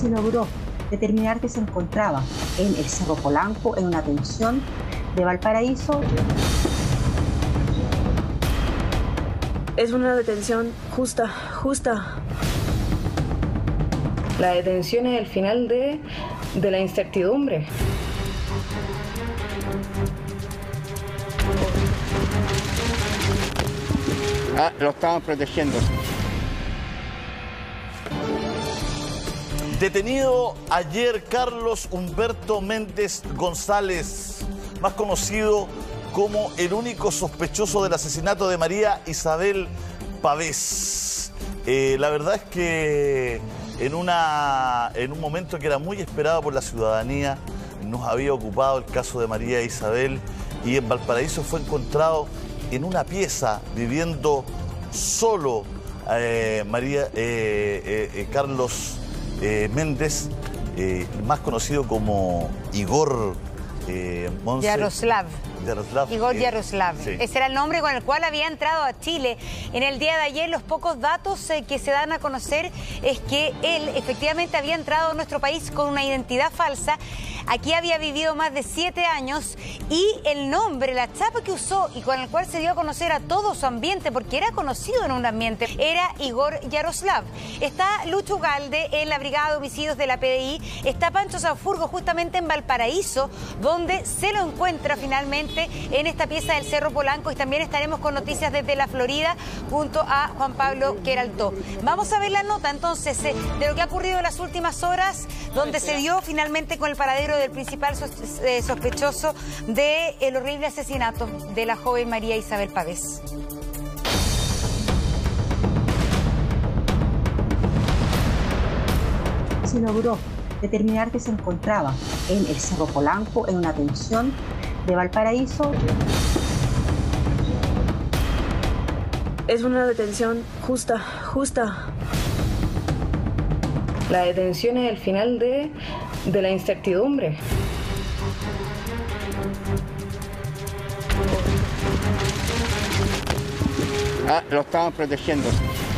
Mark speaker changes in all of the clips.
Speaker 1: se logró determinar que se encontraba en el Cerro Polanco en una pensión de Valparaíso.
Speaker 2: Es una detención justa. La detención es el final de la incertidumbre.
Speaker 3: Lo estaban protegiendo.
Speaker 4: Detenido ayer Carlos Humberto Méndez González, más conocido como el único sospechoso del asesinato de María Isabel Pavés. La verdad es que en un momento que era muy esperado por la ciudadanía, nos había ocupado el caso de María Isabel, y en Valparaíso fue encontrado en una pieza viviendo solo Carlos Méndez, más conocido como Igor
Speaker 5: Yaroslav. Igor Yaroslav.
Speaker 4: Sí.
Speaker 5: Ese era el nombre con el cual había entrado a Chile. En el día de ayer, los pocos datos que se dan a conocer es que él efectivamente había entrado a nuestro país con una identidad falsa. Aquí había vivido más de 7 años y el nombre, la chapa que usó y con el cual se dio a conocer a todo su ambiente, porque era conocido en un ambiente, era Igor Yaroslav. Está Lucho Ugalde en la Brigada de Homicidios de la PDI, está Pancho Sanfurgo justamente en Valparaíso, donde se lo encuentra finalmente en esta pieza del Cerro Polanco, y también estaremos con noticias desde la Florida junto a Juan Pablo Queraltó. Vamos a ver la nota entonces de lo que ha ocurrido en las últimas horas, donde se dio finalmente con el paradero del principal sospechoso del horrible asesinato de la joven María Isabel Pavés.
Speaker 1: Se logró determinar que se encontraba en el Cerro Polanco en una pensión de Valparaíso.
Speaker 2: Es una detención justa. La detención es el final de la incertidumbre.
Speaker 3: Lo estaban protegiendo.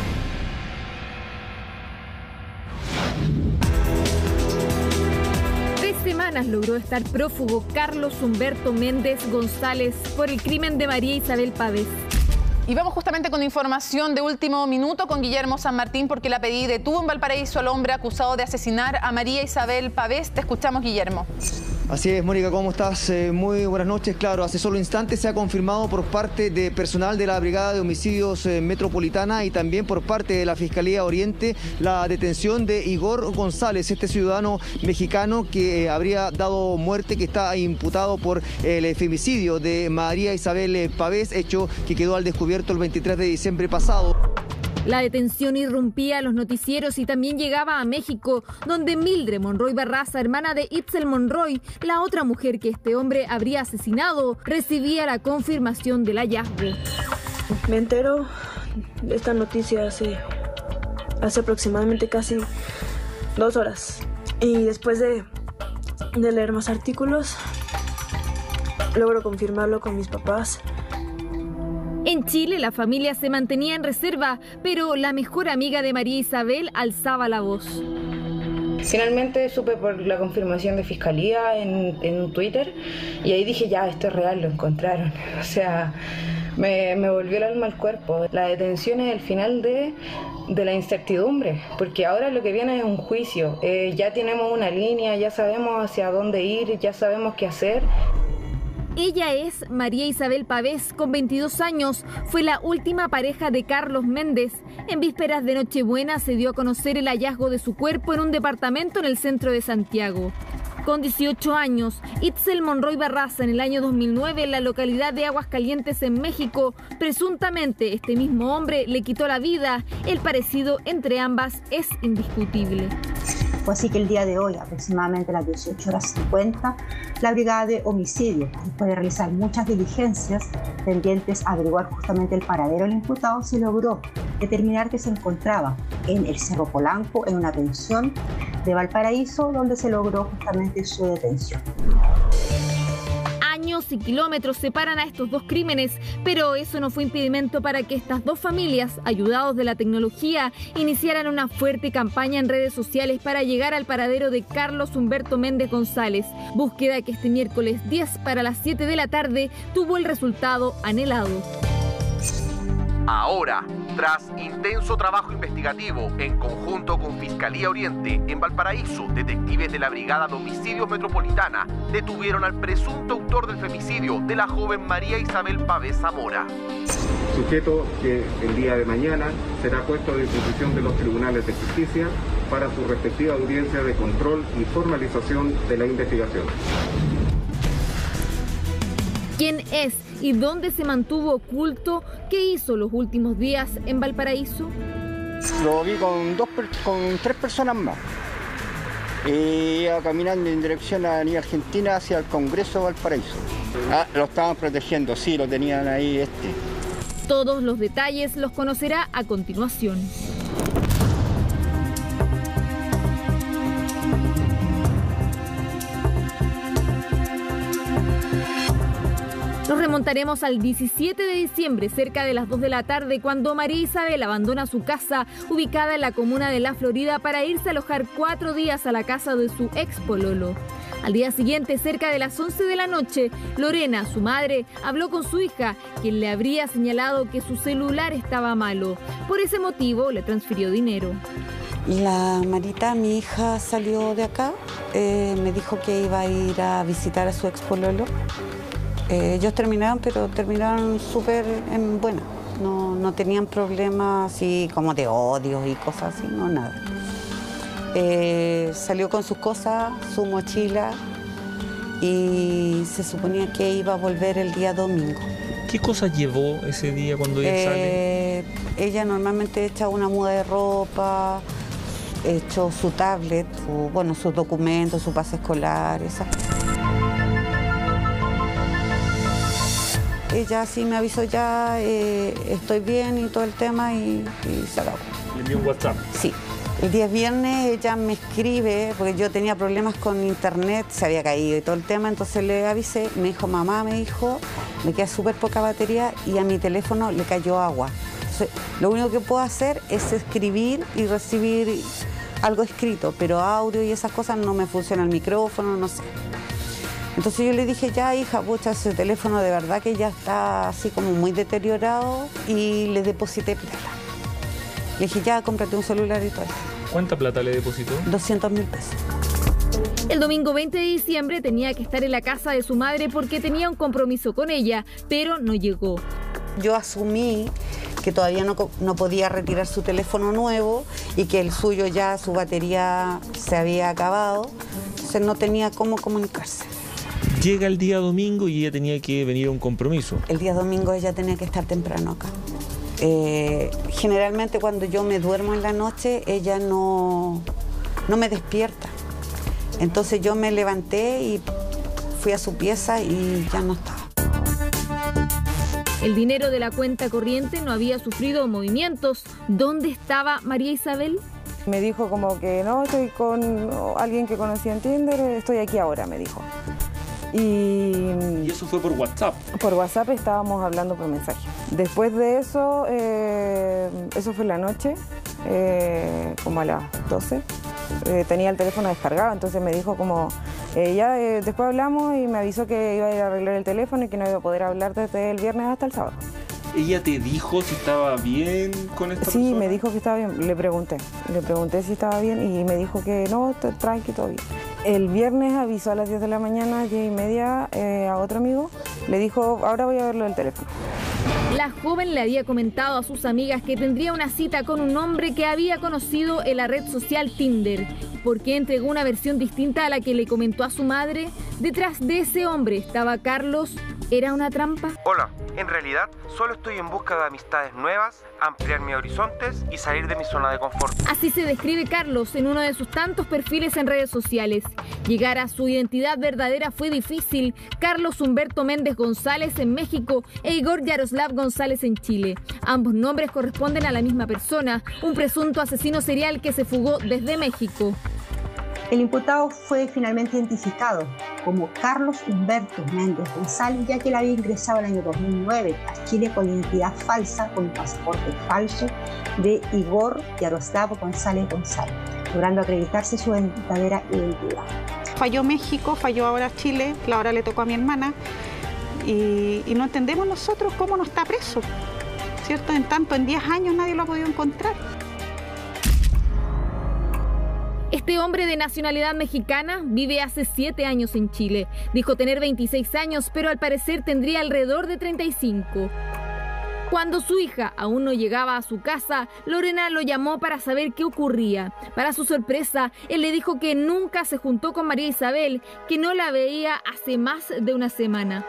Speaker 6: Semanas logró estar prófugo Carlos Humberto Méndez González por el crimen de María Isabel Pavés.
Speaker 7: Y vamos justamente con información de último minuto con Guillermo San Martín, porque la PDI detuvo en Valparaíso al hombre acusado de asesinar a María Isabel Pavés. Te escuchamos, Guillermo.
Speaker 8: Así es, Mónica, ¿cómo estás? Muy buenas noches. Claro, hace solo instantes se ha confirmado por parte de personal de la Brigada de Homicidios Metropolitana y también por parte de la Fiscalía Oriente la detención de Igor González, este ciudadano mexicano que habría dado muerte, que está imputado por el femicidio de María Isabel Pavés, hecho que quedó al descubierto el 23 de diciembre pasado.
Speaker 6: La detención irrumpía los noticieros y también llegaba a México, donde Mildred Monroy Barraza, hermana de Itzel Monroy, la otra mujer que este hombre habría asesinado, recibía la confirmación del hallazgo.
Speaker 2: Me entero de esta noticia hace aproximadamente casi 2 horas. Y después de leer más artículos, logro confirmarlo con mis papás.
Speaker 6: En Chile, la familia se mantenía en reserva, pero la mejor amiga de María Isabel alzaba la voz.
Speaker 2: Finalmente supe por la confirmación de Fiscalía en Twitter, y ahí dije, ya, esto es real, lo encontraron. O sea, me volvió el alma al cuerpo. La detención es el final de la incertidumbre, porque ahora lo que viene es un juicio. Ya tenemos una línea, ya sabemos hacia dónde ir, ya sabemos qué hacer.
Speaker 6: Ella es María Isabel Pavés, con 22 años. Fue la última pareja de Carlos Méndez. En vísperas de Nochebuena se dio a conocer el hallazgo de su cuerpo en un departamento en el centro de Santiago. Con 18 años, Itzel Monroy Barraza en el año 2009 en la localidad de Aguascalientes, en México, presuntamente este mismo hombre le quitó la vida. El parecido entre ambas es indiscutible.
Speaker 1: Fue así que el día de hoy, aproximadamente a las 18:50, la Brigada de Homicidios, después de realizar muchas diligencias pendientes a averiguar justamente el paradero del imputado, se logró determinar que se encontraba en el Cerro Polanco, en una pensión de Valparaíso, donde se logró justamente su detención.
Speaker 6: años y kilómetros separan a estos dos crímenes, pero eso no fue impedimento para que estas dos familias, ayudados de la tecnología, iniciaran una fuerte campaña en redes sociales para llegar al paradero de Carlos Humberto Méndez González. Búsqueda que este miércoles 10 para las 7 de la tarde tuvo el resultado anhelado.
Speaker 9: Ahora, tras intenso trabajo investigativo en conjunto con Fiscalía Oriente en Valparaíso, detectives de la Brigada de Homicidios Metropolitana detuvieron al presunto autor del femicidio de la joven María Isabel Pavés Zamora.
Speaker 10: Sujeto que el día de mañana será puesto a disposición de los tribunales de justicia para su respectiva audiencia de control y formalización de la investigación.
Speaker 6: ¿Quién es y dónde se mantuvo oculto? ¿Qué hizo los últimos días en Valparaíso?
Speaker 3: Lo vi con 3 personas más. Iba caminando en dirección a la Avenida Argentina hacia el Congreso de Valparaíso. Lo estaban protegiendo, sí, lo tenían ahí.
Speaker 6: Todos los detalles los conocerá a continuación. Nos remontaremos al 17 de diciembre, cerca de las 2 de la tarde, cuando María Isabel abandona su casa, ubicada en la comuna de La Florida, para irse a alojar 4 días a la casa de su ex pololo. Al día siguiente, cerca de las 11 de la noche, Lorena, su madre, habló con su hija, quien le habría señalado que su celular estaba malo. Por ese motivo, le transfirió dinero.
Speaker 11: La Marita, mi hija, salió de acá, me dijo que iba a ir a visitar a su ex pololo. Ellos terminaron, pero terminaron súper en buena. No tenían problemas así como de odio y cosas así, no, nada. Salió con sus cosas, su mochila, y se suponía que iba a volver el día domingo.
Speaker 12: ¿Qué cosas llevó ese día cuando ella sale?
Speaker 11: Ella normalmente echa una muda de ropa, echó su tablet, sus documentos, su pase escolar, esas cosas. Ella sí me avisó ya, estoy bien y todo el tema y se acabó.
Speaker 12: ¿Le envió un WhatsApp?
Speaker 11: Sí. El día viernes ella me escribe, porque yo tenía problemas con internet, se había caído y todo el tema, entonces le avisé, me dijo, mamá, me queda súper poca batería y a mi teléfono le cayó agua. Entonces, lo único que puedo hacer es escribir y recibir algo escrito, pero audio y esas cosas no me funciona el micrófono, no sé. Entonces yo le dije, ya hija, pucha, ese teléfono de verdad que ya está así como muy deteriorado, y le deposité plata. Le dije, ya, cómprate un celular y todo eso.
Speaker 12: ¿Cuánta plata le depositó?
Speaker 11: 200.000 pesos.
Speaker 6: El domingo 20 de diciembre tenía que estar en la casa de su madre porque tenía un compromiso con ella, pero no llegó.
Speaker 11: Yo asumí que todavía no podía retirar su teléfono nuevo y que el suyo ya, su batería se había acabado, entonces no tenía cómo comunicarse.
Speaker 12: Llega el día domingo y ella tenía que venir a un compromiso.
Speaker 11: El día domingo ella tenía que estar temprano acá. Generalmente cuando yo me duermo en la noche, ella no me despierta. Entonces yo me levanté y fui a su pieza y ya no estaba.
Speaker 6: El dinero de la cuenta corriente no había sufrido movimientos. ¿Dónde estaba María Isabel?
Speaker 13: Me dijo como que no, estoy con alguien que conocí en Tinder, estoy aquí ahora, me dijo.
Speaker 12: ¿Y eso fue por WhatsApp?
Speaker 13: Por WhatsApp estábamos hablando por mensaje. Después de eso, eso fue en la noche, como a las 12. Tenía el teléfono descargado, entonces me dijo como, después hablamos y me avisó que iba a ir a arreglar el teléfono y que no iba a poder hablar desde el viernes hasta el sábado.
Speaker 12: ¿Ella te dijo si estaba bien con esta persona?
Speaker 13: Sí, me dijo que estaba bien. Le pregunté si estaba bien y me dijo que no, tranqui, todo bien. El viernes avisó a las 10 de la mañana, 10:30, a otro amigo. Le dijo, ahora voy a verlo del teléfono.
Speaker 6: La joven le había comentado a sus amigas que tendría una cita con un hombre que había conocido en la red social Tinder. ¿Por qué entregó una versión distinta a la que le comentó a su madre? Detrás de ese hombre estaba Carlos. ¿Era una trampa?
Speaker 9: Hola, en realidad solo estoy en busca de amistades nuevas, ampliar mis horizontes y salir de mi zona de confort.
Speaker 6: Así se describe Carlos en uno de sus tantos perfiles en redes sociales. Llegar a su identidad verdadera fue difícil. Carlos Humberto Méndez González en México e Igor Yaroslav González en Chile. Ambos nombres corresponden a la misma persona, un presunto asesino serial que se fugó desde México.
Speaker 1: El imputado fue finalmente identificado como Carlos Humberto Méndez González, ya que él había ingresado el año 2009 a Chile con identidad falsa, con un pasaporte falso de Igor Yaroslavo González González, logrando acreditarse su verdadera identidad.
Speaker 14: Falló México, falló ahora Chile, ahora le tocó a mi hermana y no entendemos nosotros cómo no está preso, ¿cierto? En 10 años nadie lo ha podido encontrar.
Speaker 6: Este hombre de nacionalidad mexicana vive hace 7 años en Chile. Dijo tener 26 años, pero al parecer tendría alrededor de 35. Cuando su hija aún no llegaba a su casa, Lorena lo llamó para saber qué ocurría. Para su sorpresa, él le dijo que nunca se juntó con María Isabel, que no la veía hace más de una semana.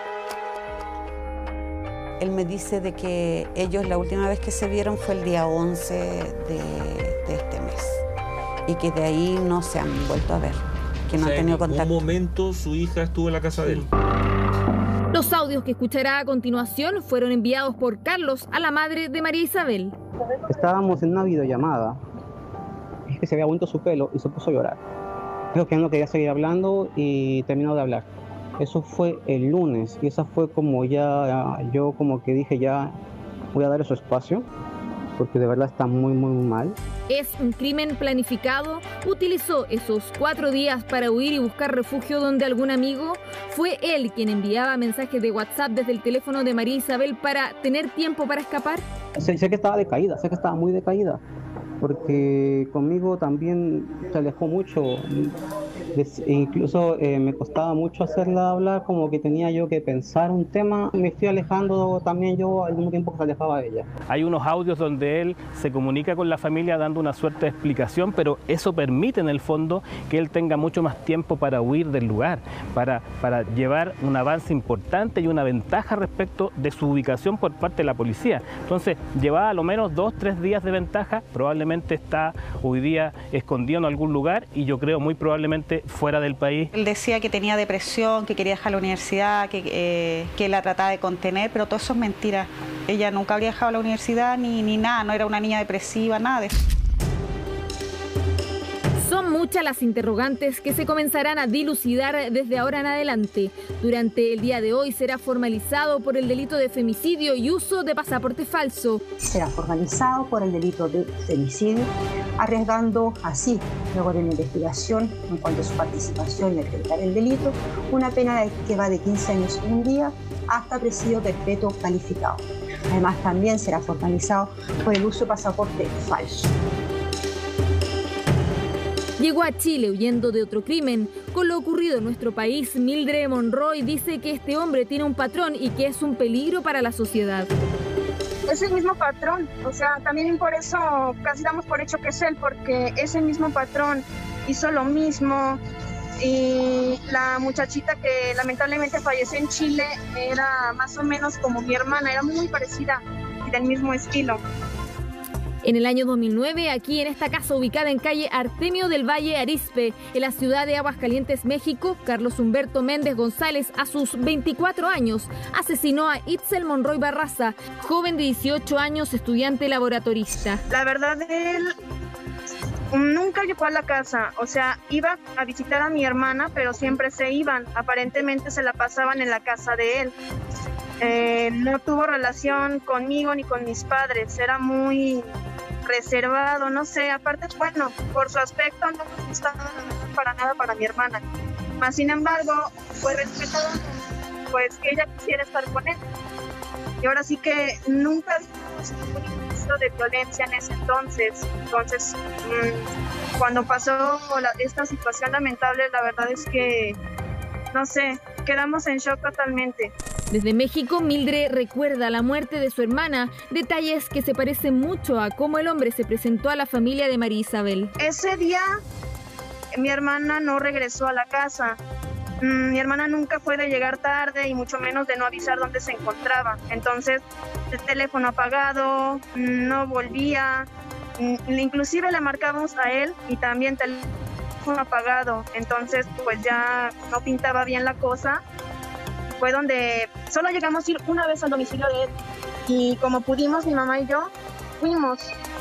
Speaker 11: Él me dice de que ellos la última vez que se vieron fue el día 11 de este mes y que de ahí no se han vuelto a ver, que no han tenido contacto.
Speaker 12: ¿En algún momento su hija estuvo en la casa de él?
Speaker 6: Los audios que escuchará a continuación fueron enviados por Carlos a la madre de María Isabel.
Speaker 15: Estábamos en una videollamada, es que se había vuelto su pelo y se puso a llorar. Creo que no quería seguir hablando y terminó de hablar. Eso fue el lunes y esa fue como yo como que dije ya voy a darle su espacio porque de verdad está muy mal.
Speaker 6: Es un crimen planificado. Utilizó esos 4 días para huir y buscar refugio donde algún amigo. Fue él quien enviaba mensajes de WhatsApp desde el teléfono de María Isabel para tener tiempo para escapar.
Speaker 15: Sé que estaba decaída, sé que estaba muy decaída porque conmigo también se alejó mucho. Incluso me costaba mucho hacerla hablar, como que tenía yo que pensar un tema. Me estoy alejando también yo al mismo tiempo que se alejaba de ella.
Speaker 16: Hay unos audios donde él se comunica con la familia dando una suerte de explicación, pero eso permite en el fondo que él tenga mucho más tiempo para huir del lugar, para llevar un avance importante y una ventaja respecto de su ubicación por parte de la policía. Entonces llevaba a lo menos 2-3 días de ventaja, probablemente está hoy día escondido en algún lugar y yo creo muy probablemente fuera del país.
Speaker 14: Él decía que tenía depresión, que quería dejar la universidad, que la trataba de contener, pero todo eso es mentira. Ella nunca habría dejado la universidad ni nada, no era una niña depresiva, nada de eso.
Speaker 6: Son muchas las interrogantes que se comenzarán a dilucidar desde ahora en adelante. Durante el día de hoy será formalizado por el delito de femicidio y uso de pasaporte falso.
Speaker 1: Será formalizado por el delito de femicidio, arriesgando así, luego de una investigación en cuanto a su participación y acreditar el delito, una pena que va de 15 años y un día hasta presidio perpetuo calificado. Además, también será formalizado por el uso de pasaporte falso.
Speaker 6: Llegó a Chile huyendo de otro crimen. Con lo ocurrido en nuestro país, Mildred Monroy dice que este hombre tiene un patrón y que es un peligro para la sociedad.
Speaker 17: Es el mismo patrón, o sea, también por eso casi damos por hecho que es él, porque es el mismo patrón, hizo lo mismo. Y la muchachita que lamentablemente falleció en Chile era más o menos como mi hermana, era muy parecida y del mismo estilo.
Speaker 6: En el año 2009, aquí en esta casa ubicada en calle Artemio del Valle Arizpe, en la ciudad de Aguascalientes, México, Carlos Humberto Méndez González, a sus 24 años, asesinó a Itzel Monroy Barraza, joven de 18 años, estudiante laboratorista.
Speaker 17: La verdad, él nunca llegó a la casa, o sea, iba a visitar a mi hermana, pero siempre se iban, aparentemente se la pasaban en la casa de él. No tuvo relación conmigo ni con mis padres, era muy reservado, no sé, aparte, bueno, por su aspecto no me gustaba para nada para mi hermana, más sin embargo, pues respetado pues que ella quisiera estar con él, y ahora sí que nunca vimos ningún inicio de violencia en ese entonces, cuando pasó esta situación lamentable, la verdad es que, no sé, quedamos en shock totalmente.
Speaker 6: Desde México, Mildred recuerda la muerte de su hermana, detalles que se parecen mucho a cómo el hombre se presentó a la familia de María Isabel.
Speaker 17: Ese día mi hermana no regresó a la casa. Mi hermana nunca fue de llegar tarde y mucho menos de no avisar dónde se encontraba. Entonces, el teléfono apagado, no volvía. Inclusive le marcamos a él y también teléfono apagado. Entonces, pues ya no pintaba bien la cosa. Fue donde solo llegamos a ir una vez al domicilio de él y como pudimos, mi mamá y yo fuimos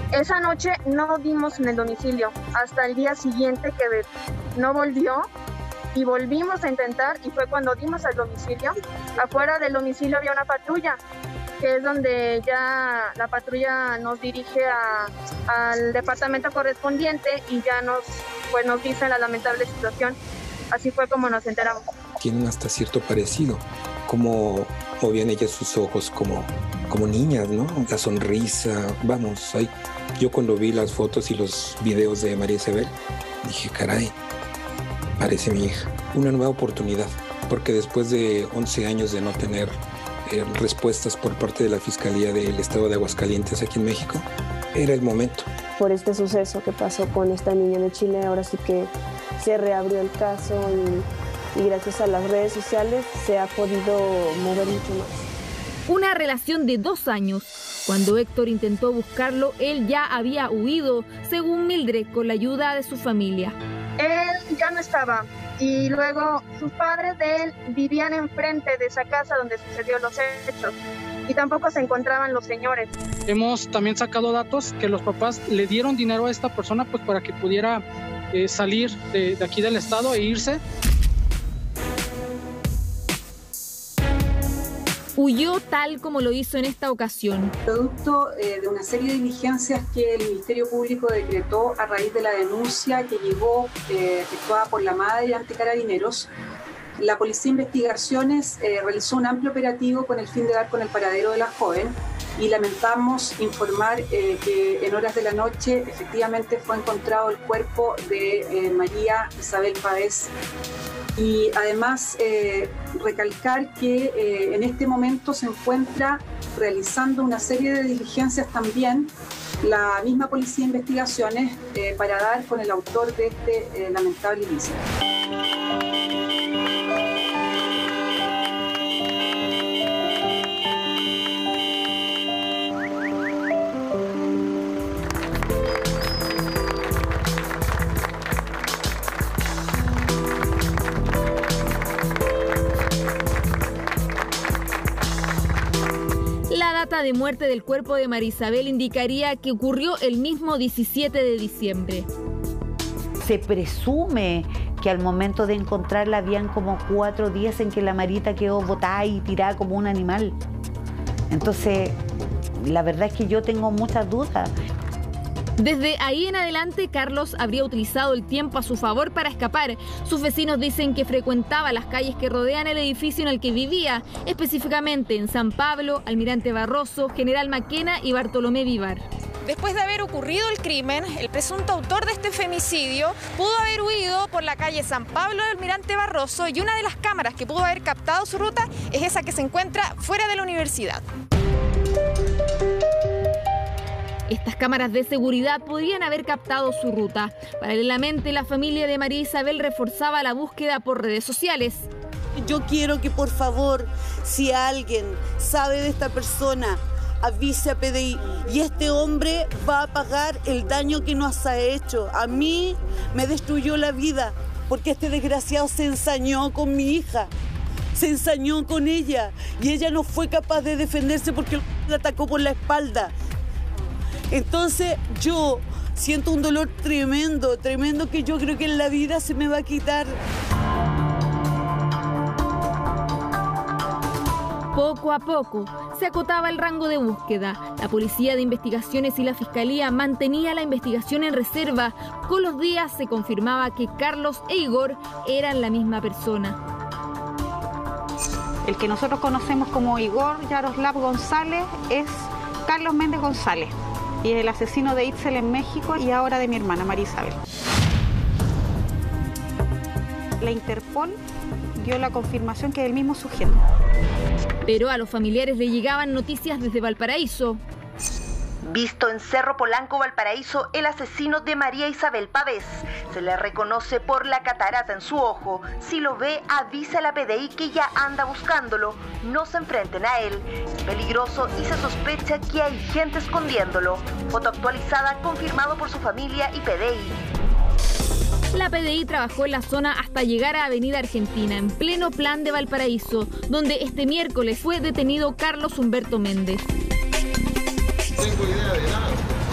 Speaker 17: Esa noche no dimos en el domicilio, hasta el día siguiente que no volvió y volvimos a intentar y fue cuando dimos al domicilio. Afuera del domicilio había una patrulla, que es donde ya la patrulla nos dirige al departamento correspondiente y ya nos dice la lamentable situación. Así fue como nos enteramos.
Speaker 18: Tienen hasta cierto parecido, como movían ellas sus ojos como niñas, ¿no? La sonrisa, vamos, yo cuando vi las fotos y los videos de María Isabel, dije, caray, parece mi hija. Una nueva oportunidad, porque después de 11 años de no tener respuestas por parte de la Fiscalía del Estado de Aguascalientes aquí en México, era el momento.
Speaker 19: Por este suceso que pasó con esta niña de Chile, ahora sí que se reabrió el caso y gracias a las redes sociales se ha podido mover mucho más.
Speaker 6: Una relación de 2 años. Cuando Héctor intentó buscarlo, él ya había huido, según Mildred, con la ayuda de su familia.
Speaker 17: Él ya no estaba y luego sus padres de él vivían enfrente de esa casa donde sucedió los hechos y tampoco se encontraban los señores.
Speaker 20: Hemos también sacado datos que los papás le dieron dinero a esta persona pues para que pudiera salir de aquí del estado e irse.
Speaker 6: Huyó tal como lo hizo en esta ocasión.
Speaker 21: Producto de una serie de diligencias que el Ministerio Público decretó a raíz de la denuncia que llegó efectuada por la madre ante Carabineros, la Policía de Investigaciones realizó un amplio operativo con el fin de dar con el paradero de la joven y lamentamos informar que en horas de la noche efectivamente fue encontrado el cuerpo de María Isabel Pavés. Y además recalcar que en este momento se encuentra realizando una serie de diligencias también la misma Policía de Investigaciones para dar con el autor de este lamentable ilícito.
Speaker 6: La data de muerte del cuerpo de María Isabel indicaría que ocurrió el mismo 17 de diciembre.
Speaker 22: Se presume que al momento de encontrarla habían como 4 días en que la Marita quedó botada y tirada como un animal. Entonces, la verdad es que yo tengo muchas dudas.
Speaker 6: Desde ahí en adelante, Carlos habría utilizado el tiempo a su favor para escapar. Sus vecinos dicen que frecuentaba las calles que rodean el edificio en el que vivía, específicamente en San Pablo, Almirante Barroso, General Maquena y Bartolomé Vivar.
Speaker 23: Después de haber ocurrido el crimen, el presunto autor de este femicidio pudo haber huido por la calle San Pablo de Almirante Barroso y una de las cámaras que pudo haber captado su ruta es esa que se encuentra fuera de la universidad.
Speaker 6: Estas cámaras de seguridad podrían haber captado su ruta. Paralelamente, la familia de María Isabel reforzaba la búsqueda por redes sociales.
Speaker 24: Yo quiero que por favor, si alguien sabe de esta persona, avise a PDI y este hombre va a pagar el daño que nos ha hecho. A mí me destruyó la vida porque este desgraciado se ensañó con mi hija. Se ensañó con ella y ella no fue capaz de defenderse porque la atacó por la espalda. Entonces yo siento un dolor tremendo, tremendo que yo creo que en la vida se me va a quitar.
Speaker 6: Poco a poco se acotaba el rango de búsqueda. La Policía de Investigaciones y la Fiscalía mantenía la investigación en reserva. Con los días se confirmaba que Carlos e Igor eran la misma persona.
Speaker 14: El que nosotros conocemos como Igor Yaroslav González es Carlos Méndez González. Y es el asesino de Itzel en México y ahora de mi hermana María Isabel. La Interpol dio la confirmación que es el mismo sujeto.
Speaker 6: Pero a los familiares le llegaban noticias desde Valparaíso.
Speaker 22: Visto en Cerro Polanco, Valparaíso, el asesino de María Isabel Pavés. Se le reconoce por la catarata en su ojo. Si lo ve, avisa a la PDI que ya anda buscándolo. No se enfrenten a él. Es peligroso y se sospecha que hay gente escondiéndolo. Foto actualizada, confirmado por su familia y PDI.
Speaker 6: La PDI trabajó en la zona hasta llegar a Avenida Argentina, en pleno plan de Valparaíso, donde este miércoles fue detenido Carlos Humberto Méndez.
Speaker 25: No tengo idea de nada.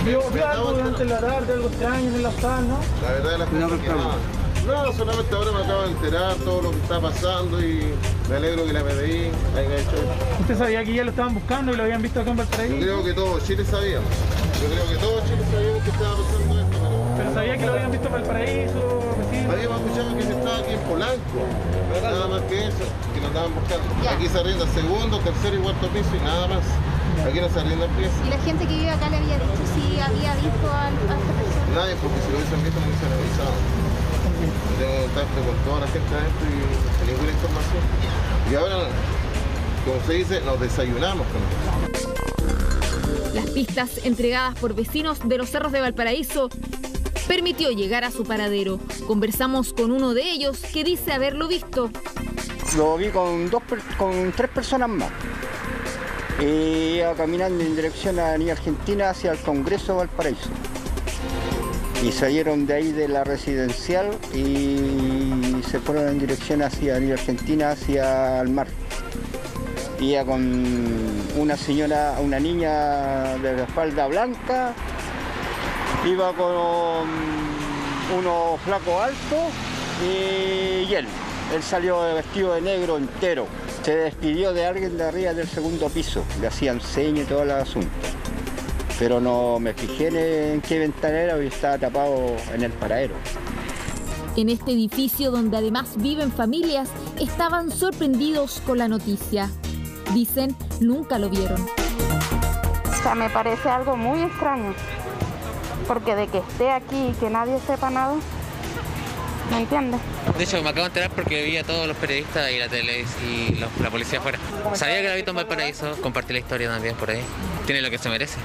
Speaker 4: ¿Vio algo durante la tarde, algo extraño en el hostal, no?
Speaker 5: La verdad de las cosas que no, solamente ahora me acabo de enterar todo lo que está pasando y me alegro que la PDI haya hecho esto.
Speaker 4: ¿Usted sabía que ya lo estaban buscando y lo habían visto acá en Valparaíso?
Speaker 5: Yo creo que todo Chile sabía. Yo creo que todo Chile sabía que estaba pasando esto.
Speaker 4: ¿Pero sabía que lo habían visto en Valparaíso?
Speaker 5: Sí. Habíamos escuchado que se estaba aquí en Polanco. Nada más que eso, que nos andaban buscando. Ya. Aquí se arrienda segundo, tercero y cuarto piso y nada más. Aquí no se arrienda pieza.
Speaker 7: ¿Y la gente que vive acá le había dicho si había visto a esta persona?
Speaker 5: Nadie, porque si lo hubiesen visto no hubiesen avisado. Tengo contacto con toda la gente adentro y ninguna información. Y ahora, como se dice, nos desayunamos con esto.
Speaker 6: Las pistas entregadas por vecinos de los cerros de Valparaíso permitió llegar a su paradero. Conversamos con uno de ellos que dice haberlo visto.
Speaker 3: Lo vi con 3 personas más. Iba caminando en dirección a Avenida Argentina hacia el Congreso de Valparaíso. Y salieron de ahí de la residencial y se fueron en dirección hacia Avenida Argentina, hacia el mar. Iba con una señora, una niña de la espalda blanca, iba con unos flacos altos y él salió vestido de negro entero. Se despidió de alguien de arriba del segundo piso, le hacían señas y todo el asunto. Pero no me fijé en qué ventana era porque estaba tapado en el paradero.
Speaker 6: En este edificio, donde además viven familias, estaban sorprendidos con la noticia. Dicen, nunca lo vieron.
Speaker 8: O sea, me parece algo muy extraño, porque de que esté aquí y que nadie sepa nada, ¿me entiendes?
Speaker 25: De hecho, me acabo de enterar porque vi a todos los periodistas y la tele y la policía afuera. Sabía que la había visto en Valparaíso, compartí la historia también por ahí. Tiene lo que se merece.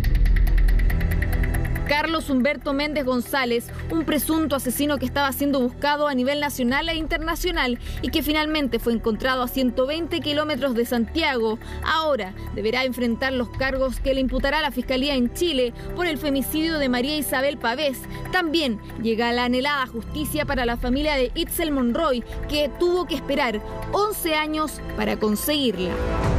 Speaker 6: Carlos Humberto Méndez González, un presunto asesino que estaba siendo buscado a nivel nacional e internacional y que finalmente fue encontrado a 120 kilómetros de Santiago, ahora deberá enfrentar los cargos que le imputará la Fiscalía en Chile por el femicidio de María Isabel Pavés. También llega la anhelada justicia para la familia de Itzel Monroy, que tuvo que esperar 11 años para conseguirla.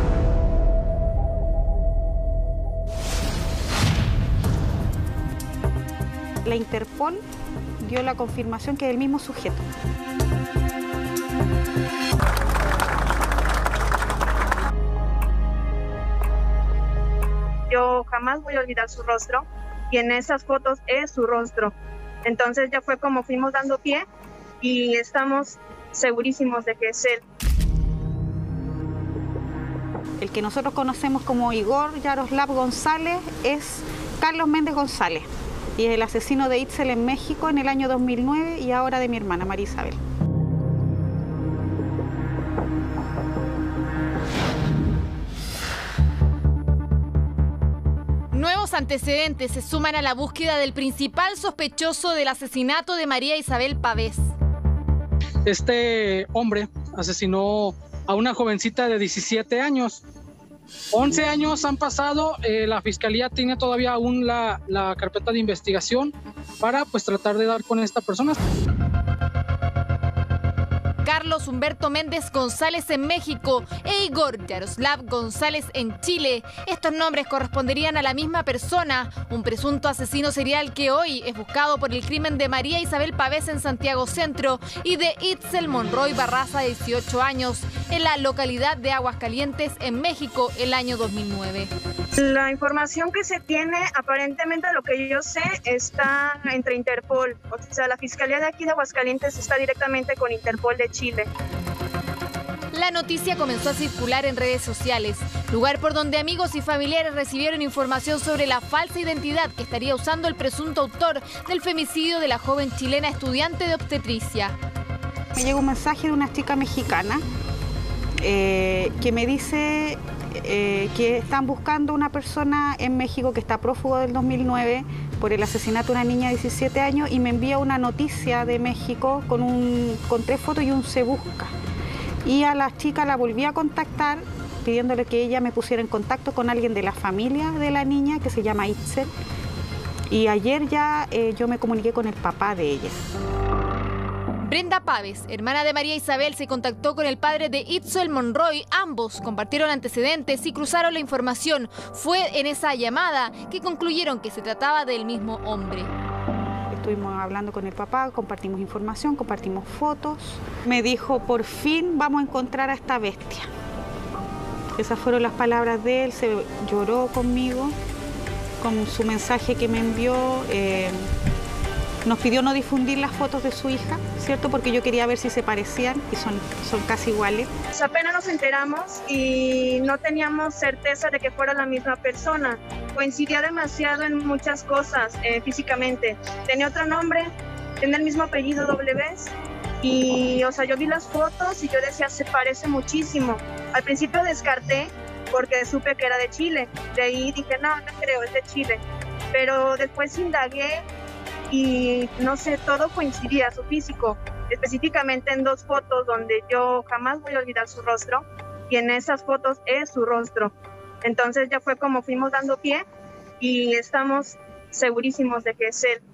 Speaker 14: La Interpol dio la confirmación que es el mismo sujeto.
Speaker 17: Yo jamás voy a olvidar su rostro y en esas fotos es su rostro. Entonces ya fue como fuimos dando pie y estamos segurísimos de que es él.
Speaker 14: El que nosotros conocemos como Igor Yaroslav González es Carlos Méndez González. Y es el asesino de Itzel en México en el año 2009 y ahora de mi hermana María Isabel.
Speaker 6: Nuevos antecedentes se suman a la búsqueda del principal sospechoso del asesinato de María Isabel Pavés.
Speaker 20: Este hombre asesinó a una jovencita de 17 años. 11 años han pasado, la Fiscalía tiene todavía aún la carpeta de investigación para tratar de dar con esta persona.
Speaker 6: Carlos Humberto Méndez González en México e Igor Yaroslav González en Chile. Estos nombres corresponderían a la misma persona, un presunto asesino serial que hoy es buscado por el crimen de María Isabel Pavés en Santiago Centro y de Itzel Monroy Barraza, de 18 años, en la localidad de Aguascalientes, en México, el año 2009.
Speaker 17: La información que se tiene, aparentemente lo que yo sé, está entre Interpol. O sea, la Fiscalía de aquí de Aguascalientes está directamente con Interpol de Chile.
Speaker 6: La noticia comenzó a circular en redes sociales, lugar por donde amigos y familiares recibieron información sobre la falsa identidad que estaría usando el presunto autor del femicidio de la joven chilena estudiante de obstetricia.
Speaker 14: Me llegó un mensaje de una chica mexicana que me dice que están buscando una persona en México que está prófugo del 2009 por el asesinato de una niña de 17 años y me envía una noticia de México con 3 fotos y un se busca. Y a la chica la volví a contactar pidiéndole que ella me pusiera en contacto con alguien de la familia de la niña que se llama Itzel. Y ayer ya yo me comuniqué con el papá de ella.
Speaker 6: Brenda Pávez, hermana de María Isabel, se contactó con el padre de Itzel Monroy. Ambos compartieron antecedentes y cruzaron la información. Fue en esa llamada que concluyeron que se trataba del mismo hombre.
Speaker 14: Estuvimos hablando con el papá, compartimos información, compartimos fotos. Me dijo, por fin vamos a encontrar a esta bestia. Esas fueron las palabras de él, se lloró conmigo, con su mensaje que me envió. Nos pidió no difundir las fotos de su hija, ¿cierto? Porque yo quería ver si se parecían y son casi iguales.
Speaker 17: Pues apenas nos enteramos y no teníamos certeza de que fuera la misma persona. Coincidía demasiado en muchas cosas físicamente. Tenía otro nombre, tenía el mismo apellido doble vez. Y, o sea, yo vi las fotos y yo decía, se parece muchísimo. Al principio descarté porque supe que era de Chile. De ahí dije, no creo, es de Chile. Pero después indagué y no sé, todo coincidía, su físico, específicamente en 2 fotos donde yo jamás voy a olvidar su rostro, y en esas fotos es su rostro. Entonces ya fue como fuimos dando pie y estamos segurísimos de que es él.